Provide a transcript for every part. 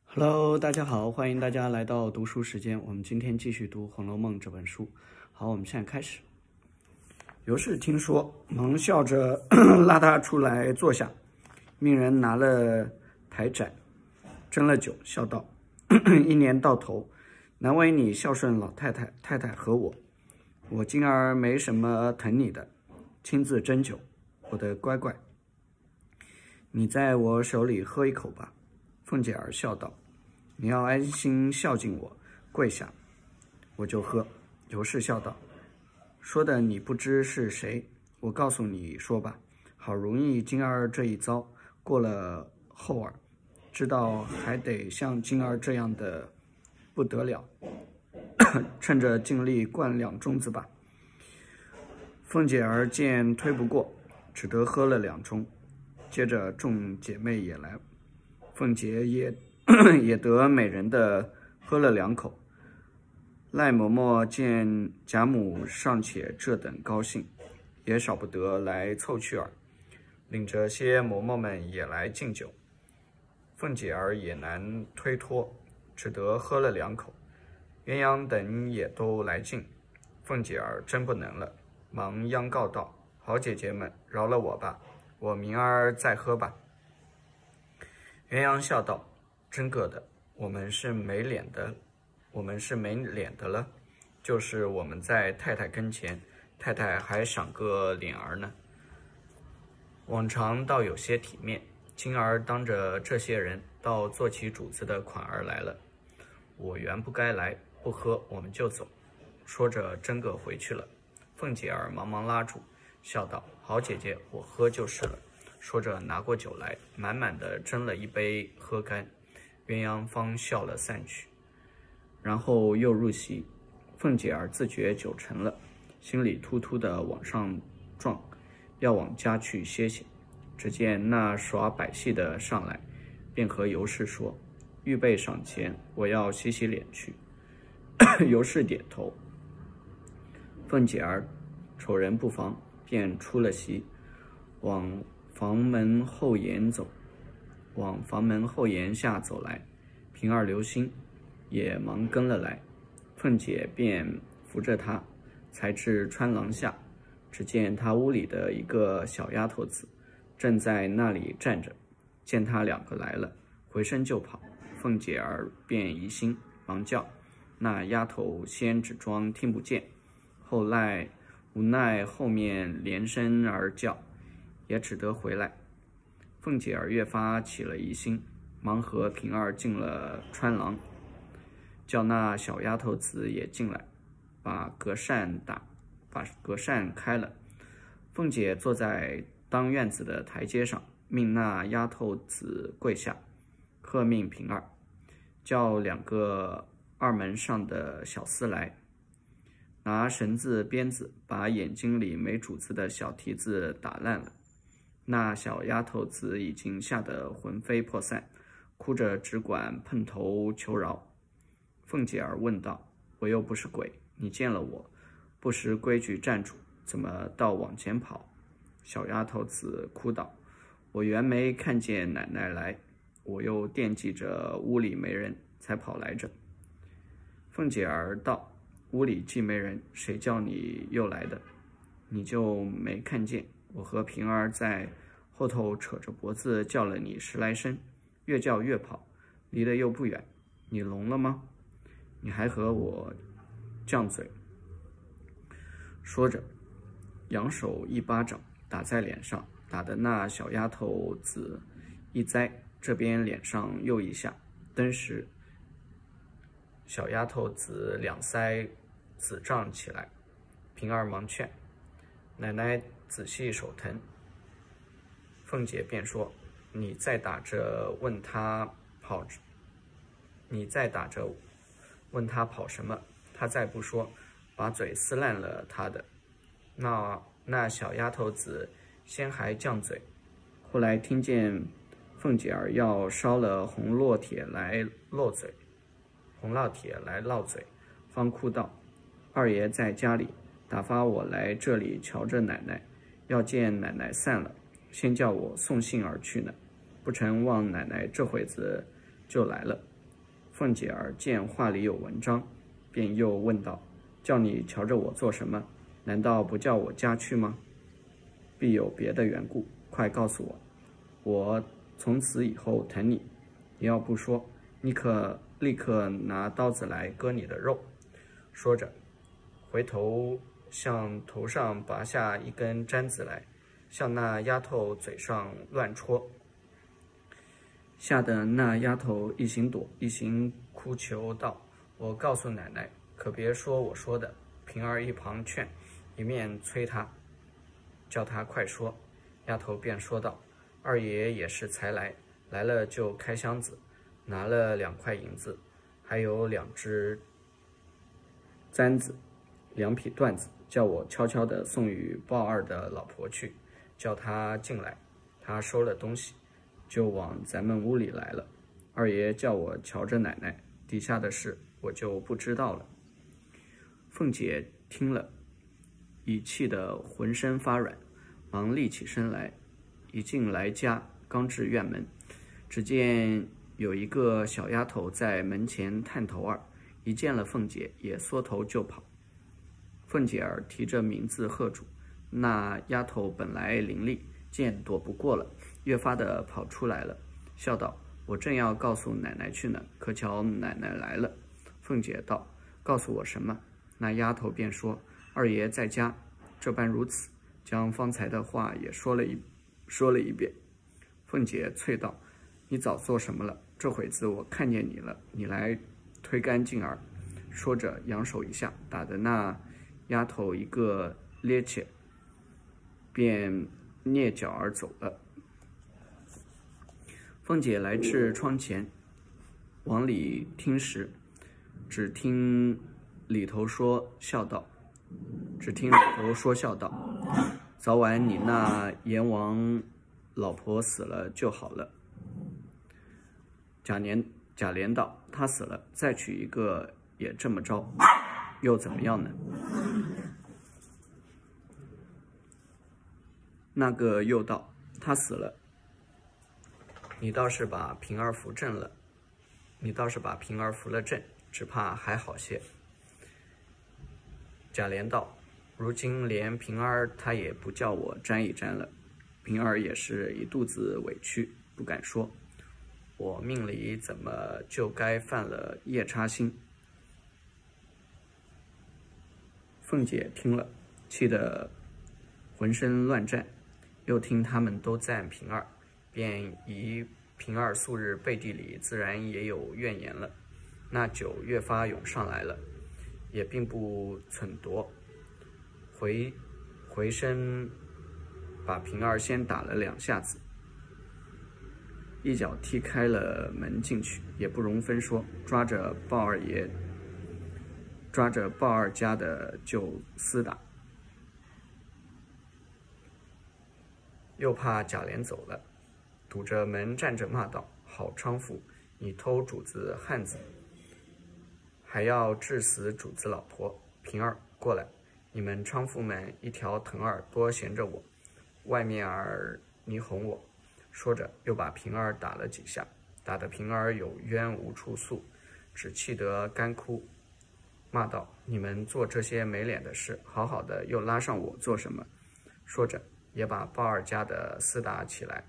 Hello，大家好，欢迎大家来到读书时间。我们今天继续读《红楼梦》这本书。好，我们现在开始。尤氏听说，忙笑着拉他出来坐下，命人拿了台盏，斟了酒，笑道：“一年到头，难为你孝顺老太太、太太和我，我今儿没什么疼你的，亲自斟酒，我的乖乖，你在我手里喝一口吧。”凤姐儿笑道：“你要安心孝敬我，跪下，我就喝。”尤氏笑道：“说的你不知是谁，我告诉你说吧。好容易今儿这一遭过了后儿，知道还得像今儿这样的不得了，趁着尽力灌2盅子吧。”凤姐儿见推不过，只得喝了2盅。接着众姐妹也来，凤姐也得每人的喝了2口。赖嬷嬷见贾母尚且这等高兴，也少不得来凑趣儿，领着些嬷嬷们也来敬酒。凤姐儿也难推脱，只得喝了2口。鸳鸯等也都来敬，凤姐儿真不能了，忙央告道：“好姐姐们，饶了我吧，我明儿再喝吧。”鸳鸯笑道：“真个的，我们是没脸的了，就是我们在太太跟前，太太还赏个脸儿呢。往常倒有些体面，今儿当着这些人，倒做起主子的款儿来了。我原不该来，不喝我们就走。”说着真个回去了。凤姐儿忙忙拉住，笑道：“好姐姐，我喝就是了。”说着拿过酒来，满满的斟了一杯喝干。鸳鸯方笑了散去，然后又入席。凤姐儿自觉酒成了，心里突突的往上撞，要往家去歇歇。只见那耍百戏的上来，便和尤氏说：“预备赏钱，我要洗洗脸去。”尤氏点头。凤姐儿瞅人不防，便出了席，往房门后檐下走来。平儿、刘星也忙跟了来，凤姐便扶着她，才至穿廊下。只见她屋里的一个小丫头子正在那里站着，见她2个来了，回身就跑。凤姐儿便疑心，忙叫。那丫头先只装听不见，后来无奈后面连声而叫，也只得回来。凤姐儿越发起了疑心，忙和平儿进了穿廊，叫那小丫头子也进来，把隔扇开了。凤姐坐在当院子的台阶上，命那丫头子跪下，喝命平儿，叫2个二门上的小厮来，拿绳子鞭子把眼睛里没主子的小蹄子打烂了。那小丫头子已经吓得魂飞魄散，哭着只管碰头求饶。凤姐儿问道：“我又不是鬼，你见了我，不识规矩站住，怎么倒往前跑？”小丫头子哭道：“我原没看见奶奶来，我又惦记着屋里没人，才跑来着。”凤姐儿道：“屋里既没人，谁叫你又来的？你就没看见我和平儿在后头扯着脖子叫了你10来声，越叫越跑，离得又不远，你聋了吗？你还和我犟嘴。”说着扬手一巴掌打在脸上，打得那小丫头子一栽，这边脸上又一下。登时小丫头子2腮紫胀起来。平儿忙劝：“奶奶仔细手疼。”凤姐便说：“你再打着问他跑什么，他再不说，把嘴撕烂了他的。”那小丫头子先还犟嘴，后来听见凤姐儿要烧了红烙铁来烙嘴，方哭道：“二爷在家里，打发我来这里瞧着奶奶，要见奶奶散了，先叫我送信而去呢，不成望奶奶这会子就来了。” 凤姐儿见话里有文章，便又问道：“叫你瞧着我做什么？难道不叫我家去吗？必有别的缘故，快告诉我，我从此以后疼你。你要不说，你可立刻拿刀子来割你的肉。”说着，回头向头上拔下一根簪子来，向那丫头嘴上乱戳，吓得那丫头一行躲，一行哭求道：“我告诉奶奶，可别说我说的。”平儿一旁劝，一面催她，叫她快说。丫头便说道：“二爷也是才来，来了就开箱子，拿了2块银子，还有2只簪子，2匹缎子，叫我悄悄地送与鲍二的老婆去，叫她进来。她收了东西，就往咱们屋里来了。二爷叫我瞧着奶奶，底下的事我就不知道了。”凤姐听了，已气得浑身发软，忙立起身来，一进来家，刚至院门，只见有一个小丫头在门前探头儿，一见了凤姐，也缩头就跑。凤姐儿提着名字喝住，那丫头本来伶俐，见躲不过了，越发的跑出来了，笑道：“我正要告诉奶奶去呢，可巧奶奶来了。”凤姐道：“告诉我什么？”那丫头便说：“二爷在家。”这般如此，将方才的话也说了一遍。凤姐啐道：“你早做什么了？这会子我看见你了，你来推干净儿。”说着扬手一下，打得那丫头一个趔趄，便蹑脚而走了。凤姐来至窗前，往里听时，只听里头说笑道：“早晚你那阎王老婆死了就好了。”贾琏道：“她死了，再娶一个也这么着，又怎么样呢？”那个又道：“她死了，你倒是把平儿扶了正，只怕还好些。”贾琏道：“如今连平儿她也不叫我沾一沾了，平儿也是一肚子委屈，不敢说。我命里怎么就该犯了夜叉心？”凤姐听了，气得浑身乱颤，又听他们都赞平儿，便疑平儿素日背地里自然也有怨言了，那酒越发涌上来了，也并不忖夺，回身把平儿先打了2下子，一脚踢开了门进去，也不容分说，抓着鲍二家的就厮打。又怕贾琏走了，堵着门站着骂道：“好娼妇，你偷主子汉子，还要治死主子老婆！平儿过来，你们娼妇们一条疼儿多闲着我，外面儿你哄我。”说着又把平儿打了几下，打得平儿有冤无处诉，只气得干哭，骂道：“你们做这些没脸的事，好好的又拉上我做什么？”说着也把鲍二家的厮打起来。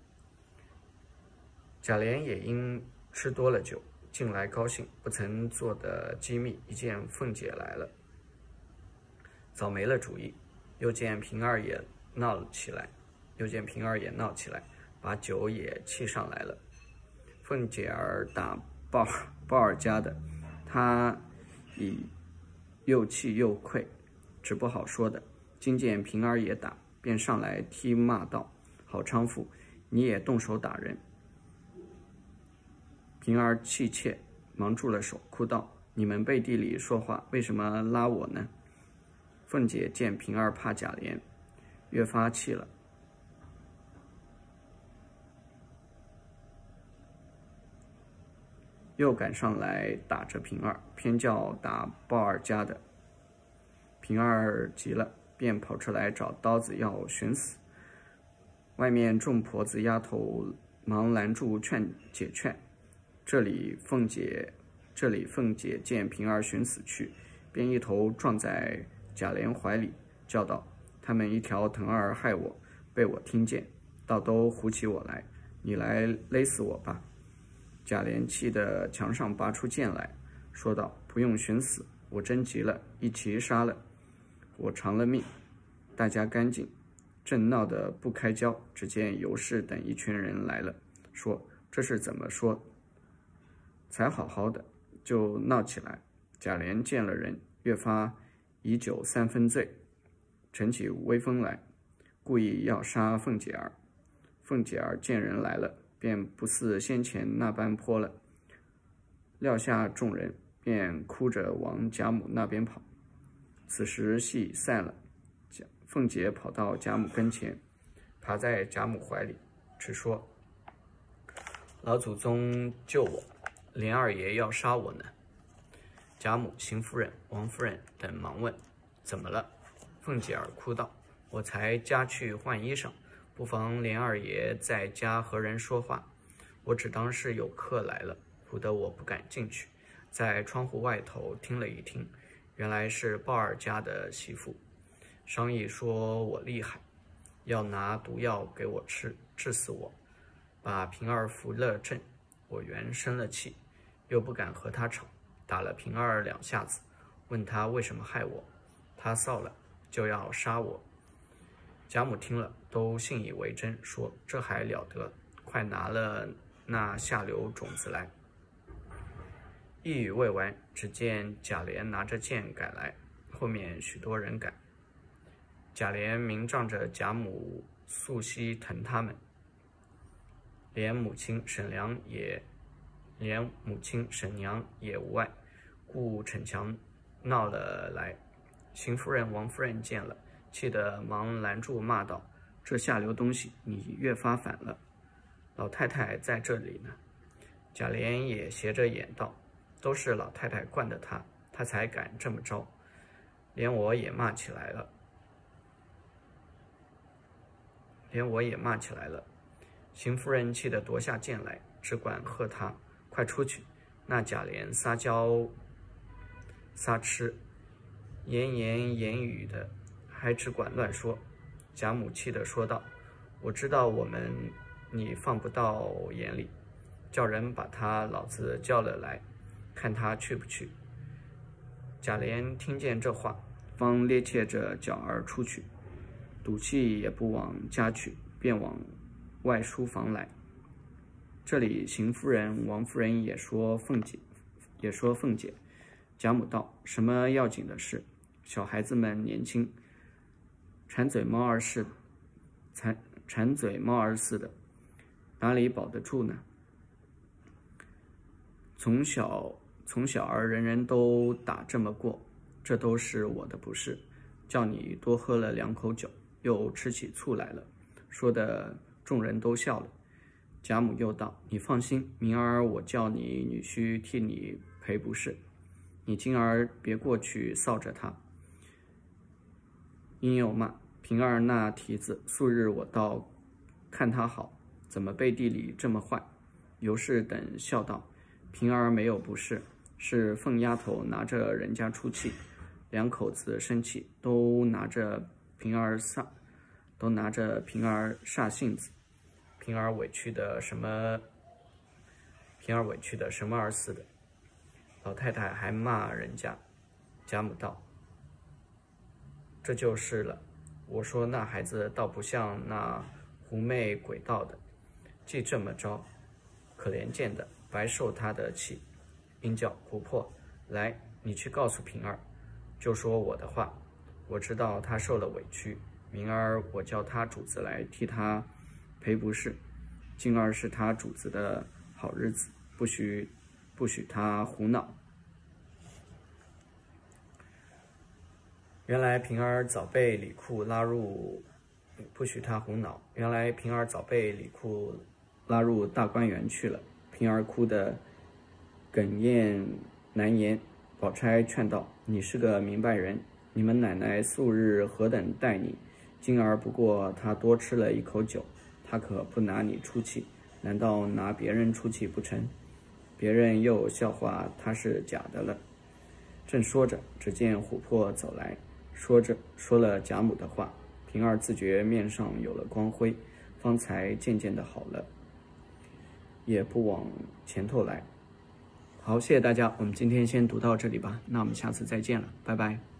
贾琏也因吃多了酒，近来高兴，不曾做的机密，一见凤姐来了，早没了主意，又见平儿也闹起来，把酒也气上来了。凤姐儿打鲍二家的，他已又气又愧，只不好说的。今见平儿也打，便上来踢骂道：“好娼妇，你也动手打人！”平儿气切，忙住了手，哭道：“你们背地里说话，为什么拉我呢？”凤姐见平儿怕贾琏，越发气了，又赶上来打着平儿，偏叫打鲍二家的。平儿急了，便跑出来找刀子要寻死。外面众婆子丫头忙拦住解劝。这里凤姐这里凤姐见平儿寻死去，便一头撞在贾琏怀里，叫道：“他们一条藤儿害我，被我听见，倒都唬起我来，你来勒死我吧！”贾琏气得墙上拔出剑来，说道：“不用寻死，我真急了，一齐杀了，我偿了命，大家干净。”正闹得不开交，只见尤氏等一群人来了，说：“这是怎么说？才好好的，就闹起来。”贾琏见了人，越发以酒三分醉，逞起威风来，故意要杀凤姐儿。凤姐儿见人来了，便不似先前那般泼了，撂下众人，便哭着往贾母那边跑。此时戏已散了，凤姐跑到贾母跟前，爬在贾母怀里，只说：“老祖宗救我，琏二爷要杀我呢。”贾母、邢夫人、王夫人等忙问：“怎么了？”凤姐儿哭道：“我才家去换衣裳，不妨琏二爷在家和人说话，我只当是有客来了，唬得我不敢进去，在窗户外头听了一听，原来是鲍二家的媳妇，商议说我厉害，要拿毒药给我吃，治死我，把平儿扶了正。我原生了气，又不敢和他吵，打了平儿2下子，问他为什么害我，他臊了，就要杀我。”贾母听了，都信以为真，说：“这还了得，快拿了那下流种子来。”一语未完，只见贾琏拿着剑赶来，后面许多人赶。贾琏明仗着贾母、素汐疼他们，连母亲沈娘也无碍，故逞强闹了来。邢夫人、王夫人见了，气得忙拦住，骂道：“这下流东西，你越发反了！老太太在这里呢。”贾琏也斜着眼道：“都是老太太惯的他，他才敢这么着，连我也骂起来了。”邢夫人气得夺下剑来，只管喝他：“快出去！”那贾琏撒娇撒痴，言言言语的，还只管乱说。贾母气得说道：“我知道你放不到眼里，叫人把他老子叫了来，看他去不去。”贾琏听见这话，方趔趄着脚儿出去，赌气也不往家去，便往外书房来。这里邢夫人、王夫人也说凤姐。贾母道：“什么要紧的事？小孩子们年轻，馋嘴猫儿似的，哪里保得住呢？从小儿人人都打这么过，这都是我的不是，叫你多喝了2口酒，又吃起醋来了。”说的众人都笑了。贾母又道：“你放心，明儿我叫你女婿替你赔不是，你今儿别过去臊着他。”因又骂：“平儿那蹄子，素日我倒看他好，怎么背地里这么坏？”尤氏等笑道：“平儿没有不是，是凤丫头拿着人家出气，2口子生气，都拿着平儿煞性子。平儿委屈的什么儿似的，老太太还骂人家。”贾母道：“这就是了。我说那孩子倒不像那狐媚鬼道的，既这么着，可怜见的，白受他的气。”应叫婆婆来，你去告诉平儿，就说我的话。我知道他受了委屈，明儿我叫他主子来替他赔不是。今儿是他主子的好日子，不许他胡闹。原来平儿早被李库拉入，不许他胡闹。原来平儿早被李库拉入大观园去了。平儿哭得哽咽难言。宝钗劝道：“你是个明白人，你们奶奶素日何等待你，今儿不过他多吃了1口酒，他可不拿你出气，难道拿别人出气不成？” 别人又笑话他是假的了。正说着，只见琥珀走来，说了贾母的话。平儿自觉面上有了光辉，方才渐渐的好了，也不往前头来。好，谢谢大家，我们今天先读到这里吧，那我们下次再见了，拜拜。